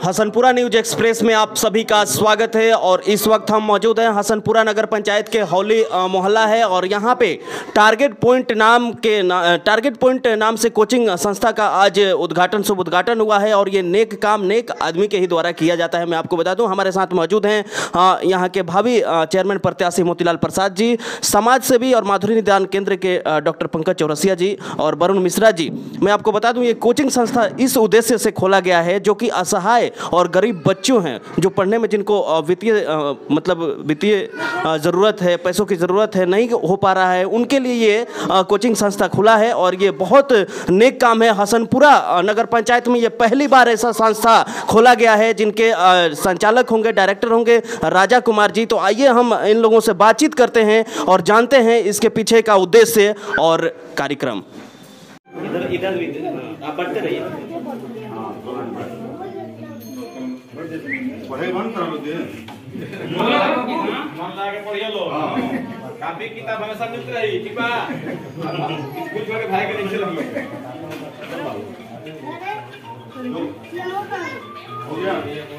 Hasanpura news express में आप सभी का स्वागत है। और इस वक्त हम मौजूद हैं हसनपुरा नगर पंचायत के हौली मोहल्ला है और यहाँ पे टारगेट पॉइंट नाम से कोचिंग संस्था का आज शुभ उद्घाटन हुआ है। और ये नेक काम नेक आदमी के ही द्वारा किया जाता है। मैं आपको बता दूं, हमारे साथ मौजूद हैं यहाँ के भावी चेयरमैन प्रत्याशी मोतीलाल प्रसाद जी, समाज सेवी और माधुरी निदान केंद्र के डॉक्टर पंकज चौरसिया जी और वरुण मिश्रा जी। मैं आपको बता दूं, ये कोचिंग संस्था इस उद्देश्य से खोला गया है जो कि असहाय और गरीब बच्चों हैं, जो पढ़ने में जिनको वित्तीय ज़रूरत है, पैसों की ज़रूरत है, नहीं हो पा रहा है, उनके लिए ये कोचिंग संस्था खुला है। और ये बहुत नेक काम है। हसनपुरा नगर पंचायत में ये पहली बार ऐसा संस्था खोला गया है जिनके संचालक होंगे, डायरेक्टर होंगे राजा कुमार जी। तो आइए हम इन लोगों से बातचीत करते हैं और जानते हैं इसके पीछे का उद्देश्य और कार्यक्रम। इधर आप बढ़ते रहिए। पढ़ाई बंद करा लोगे, मन लाके पढ़िए लो। कापी किताब हमेशा मिलती रही, ठीक बा? स्कूल छोड़ के भाई के नीचे लगी हो गया।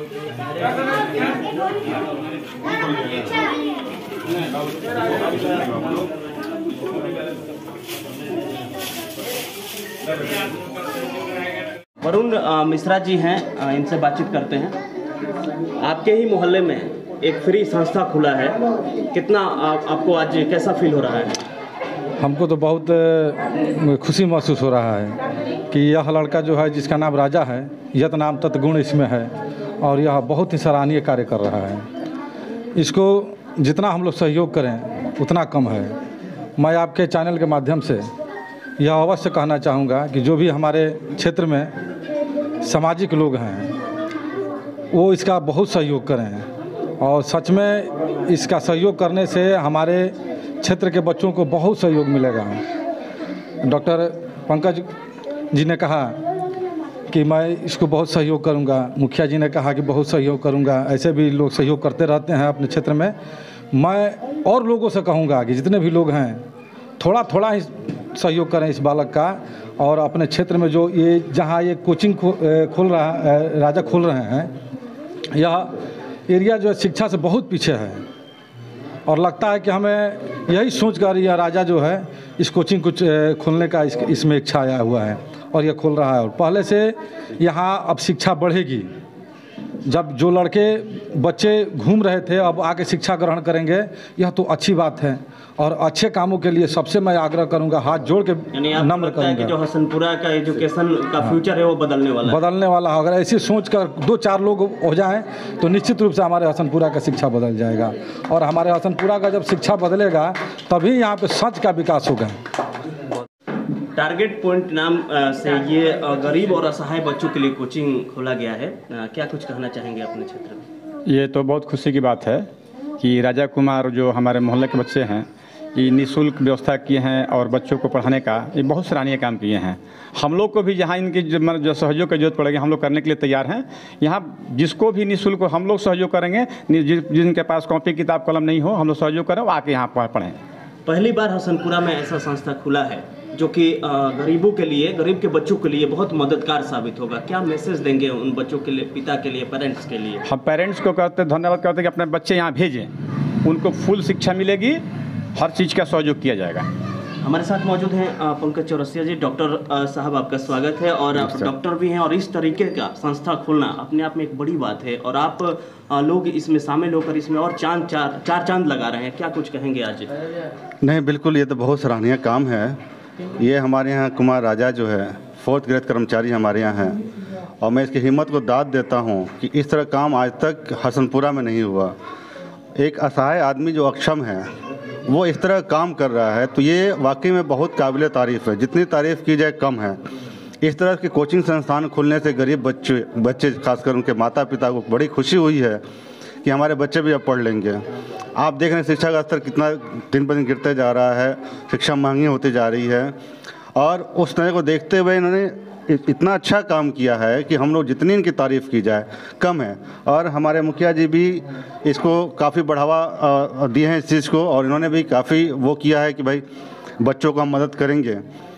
वरुण मिश्रा जी हैं, इनसे बातचीत करते हैं। आपके ही मोहल्ले में एक फ्री संस्था खुला है, कितना आपको आज कैसा फील हो रहा है? हमको तो बहुत खुशी महसूस हो रहा है कि यह लड़का जो है, जिसका नाम राजा है, यत नाम तत्गुण इसमें है और यह बहुत ही सराहनीय कार्य कर रहा है। इसको जितना हम लोग सहयोग करें उतना कम है। मैं आपके चैनल के माध्यम से यह अवश्य कहना चाहूँगा कि जो भी हमारे क्षेत्र में सामाजिक लोग हैं वो इसका बहुत सहयोग करें। और सच में इसका सहयोग करने से हमारे क्षेत्र के बच्चों को बहुत सहयोग मिलेगा। डॉक्टर पंकज जी ने कहा कि मैं इसको बहुत सहयोग करूंगा, मुखिया जी ने कहा कि बहुत सहयोग करूंगा, ऐसे भी लोग सहयोग करते रहते हैं अपने क्षेत्र में। मैं और लोगों से कहूंगा कि जितने भी लोग हैं थोड़ा थोड़ा ही सहयोग करें इस बालक का। और अपने क्षेत्र में जो ये जहाँ ये कोचिंग खोल रहा राजा खोल रहे हैं, यह एरिया जो है शिक्षा से बहुत पीछे है। और लगता है कि हमें यही सोच कर यह राजा जो है इस कोचिंग को खोलने का इसमें इच्छा आया हुआ है और यह खोल रहा है। और पहले से यहाँ अब शिक्षा बढ़ेगी। जब जो लड़के बच्चे घूम रहे थे अब आके शिक्षा ग्रहण करेंगे, यह तो अच्छी बात है। और अच्छे कामों के लिए सबसे मैं आग्रह करूंगा, हाथ जोड़ के नम्र करूंगा कि जो हसनपुरा का एजुकेशन का फ्यूचर है वो बदलने वाला है। अगर ऐसी सोच कर 2-4 लोग हो जाएं तो निश्चित रूप से हमारे हसनपुरा का शिक्षा बदल जाएगा। और हमारे हसनपुरा का जब शिक्षा बदलेगा तभी यहाँ पे सच का विकास होगा। टारगेट पॉइंट नाम से ये गरीब और असहाय बच्चों के लिए कोचिंग खोला गया है। क्या कुछ कहना चाहेंगे अपने क्षेत्र में? ये तो बहुत खुशी की बात है कि राजा कुमार जो हमारे मोहल्ले के बच्चे हैं, ये निःशुल्क व्यवस्था किए हैं और बच्चों को पढ़ाने का ये बहुत सराहनीय काम किए हैं। हम लोग को भी जहाँ इनकी जो सहयोग की जरूरत पड़ेगी हम लोग करने के लिए तैयार हैं। यहाँ जिसको भी निःशुल्क हम लोग सहयोग करेंगे, जिनके पास कॉपी किताब कलम नहीं हो हम लोग सहयोग करें, वो आके यहाँ पर पढ़ें। पहली बार हसनपुरा में ऐसा संस्था खुला है जो कि गरीबों के लिए, गरीब के बच्चों के लिए बहुत मददगार साबित होगा। क्या मैसेज देंगे उन बच्चों के लिए, पिता के लिए, पेरेंट्स के लिए? हम पेरेंट्स को धन्यवाद करते हैं कि अपने बच्चे यहाँ भेजें, उनको फुल शिक्षा मिलेगी, हर चीज़ का सहयोग किया जाएगा। हमारे साथ मौजूद हैं पंकज चौरसिया जी। डॉक्टर साहब, आपका स्वागत है। और आप डॉक्टर भी हैं और इस तरीके का संस्था खोलना अपने आप में एक बड़ी बात है। और आप लोग इसमें शामिल होकर इसमें और चार चांद लगा रहे हैं। क्या कुछ कहेंगे आज? नहीं, बिल्कुल, ये तो बहुत सराहनीय काम है। ये हमारे यहाँ कुमार राजा जो है 4th ग्रेड कर्मचारी हमारे यहाँ हैं और मैं इसकी हिम्मत को दाद देता हूँ कि इस तरह काम आज तक हसनपुरा में नहीं हुआ। एक असहाय आदमी जो अक्षम है वो इस तरह काम कर रहा है, तो ये वाकई में बहुत काबिल तारीफ़ है। जितनी तारीफ़ की जाए कम है। इस तरह के कोचिंग संस्थान खुलने से गरीब बच्चे खासकर उनके माता पिता को बड़ी खुशी हुई है कि हमारे बच्चे भी अब पढ़ लेंगे। आप देख रहे हैं शिक्षा का स्तर कितना दिन पर दिन गिरते जा रहा है, शिक्षा महंगी होती जा रही है। और उस तरह को देखते हुए इन्होंने इतना अच्छा काम किया है कि हम लोग जितनी इनकी तारीफ़ की जाए कम है। और हमारे मुखिया जी भी इसको काफ़ी बढ़ावा दिए हैं इस चीज़ को, और इन्होंने भी काफ़ी वो किया है कि भाई बच्चों को हम मदद करेंगे।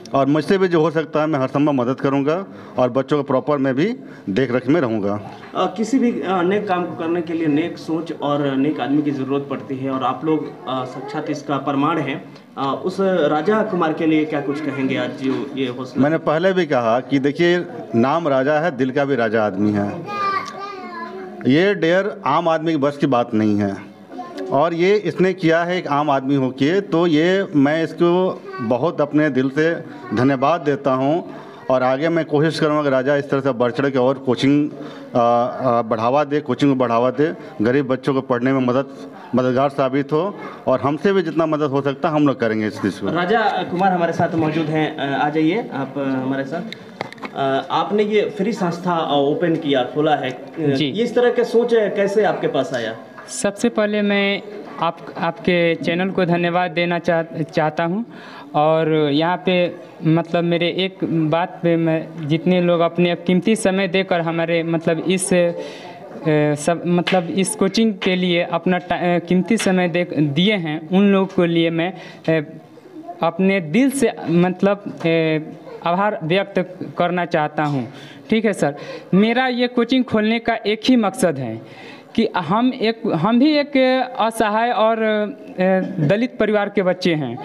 और मुझसे भी जो हो सकता है मैं हर संभव मदद करूंगा और बच्चों को प्रॉपर मैं भी देख रेख में रहूंगा। किसी भी नेक काम को करने के लिए नेक सोच और नेक आदमी की ज़रूरत पड़ती है और आप लोग साक्षात इसका प्रमाण हैं। उस राजा कुमार के लिए क्या कुछ कहेंगे आज जो ये हौसला? मैंने पहले भी कहा कि देखिए, नाम राजा है, दिल का भी राजा आदमी है। ये डेयर आम आदमी की बस की बात नहीं है और ये इसने किया है एक आम आदमी होके, तो ये मैं इसको बहुत अपने दिल से धन्यवाद देता हूँ और आगे मैं कोशिश करूँगा कि राजा इस तरह से बढ़ चढ़ के और कोचिंग बढ़ावा दे, कोचिंग को बढ़ावा दे, गरीब बच्चों को पढ़ने में मददगार साबित हो और हमसे भी जितना मदद हो सकता है हम लोग करेंगे इस चीज़ को। राजा कुमार हमारे साथ मौजूद हैं, आ जाइए आप हमारे साथ। आपने ये फ्री संस्था ओपन किया, खोला है जी। इस तरह के सोच कैसे आपके पास आया? सबसे पहले मैं आपके चैनल को धन्यवाद देना चाहता हूँ और यहाँ पे मतलब मेरे एक बात पे मैं जितने लोग अपने कीमती समय देकर हमारे मतलब इस सब मतलब इस कोचिंग के लिए अपना कीमती समय दिए हैं, उन लोगों के लिए मैं अपने दिल से मतलब आभार व्यक्त करना चाहता हूँ। ठीक है सर, मेरा ये कोचिंग खोलने का एक ही मकसद है कि हम भी एक असहाय और दलित परिवार के बच्चे हैं।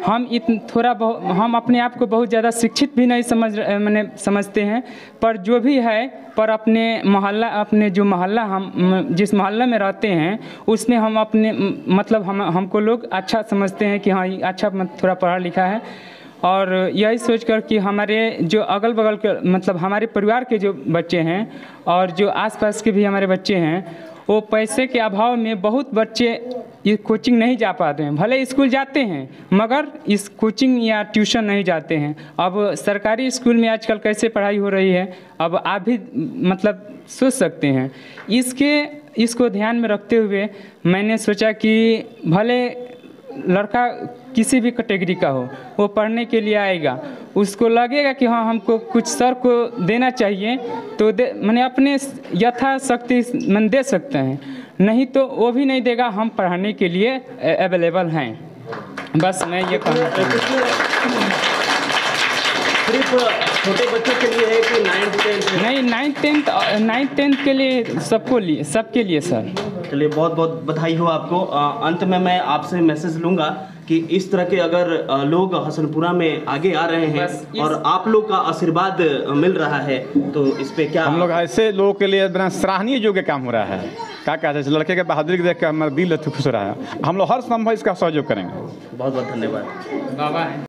हम अपने आप को बहुत ज़्यादा शिक्षित भी नहीं समझते हैं, पर जो भी है पर अपने जो मोहल्ला हम जिस मोहल्ला में रहते हैं उसमें हम अपने मतलब हमको लोग अच्छा समझते हैं कि हाँ अच्छा थोड़ा पढ़ा लिखा है और यही सोचकर कि हमारे जो अगल बगल के मतलब हमारे परिवार के जो बच्चे हैं और जो आसपास के भी हमारे बच्चे हैं वो पैसे के अभाव में बहुत बच्चे ये कोचिंग नहीं जा पाते हैं। भले स्कूल जाते हैं मगर इस कोचिंग या ट्यूशन नहीं जाते हैं। अब सरकारी स्कूल में आजकल कैसे पढ़ाई हो रही है, अब आप भी मतलब सोच सकते हैं। इसको ध्यान में रखते हुए मैंने सोचा कि भले लड़का किसी भी कैटेगरी का हो, वो पढ़ने के लिए आएगा, उसको लगेगा कि हाँ हमको कुछ सर को देना चाहिए तो मैंने अपने यथाशक्ति मैंने दे सकते हैं, नहीं तो वो भी नहीं देगा, हम पढ़ाने के लिए अवेलेबल हैं। बस मैं ये कहना चाहूँगा। सिर्फ छोटे बच्चों के लिए है कि 9th 10th? नहीं, 9th 10th के लिए सबके लिए सर। चलिए बहुत बहुत बधाई हो आपको। अंत में मैं आपसे मैसेज लूँगा कि इस तरह के अगर लोग हसनपुरा में आगे आ रहे हैं और आप लोग का आशीर्वाद मिल रहा है तो इस पे क्या हम लोग ऐसे लोगों के लिए बड़ा सराहनीय योग्य काम हो रहा है। क्या कहते हैं, लड़के के बहादुरी को देख कर हमारा दिल खुश हो रहा है। हम लोग हर संभव इसका सहयोग करेंगे। बहुत बहुत धन्यवाद। बाबा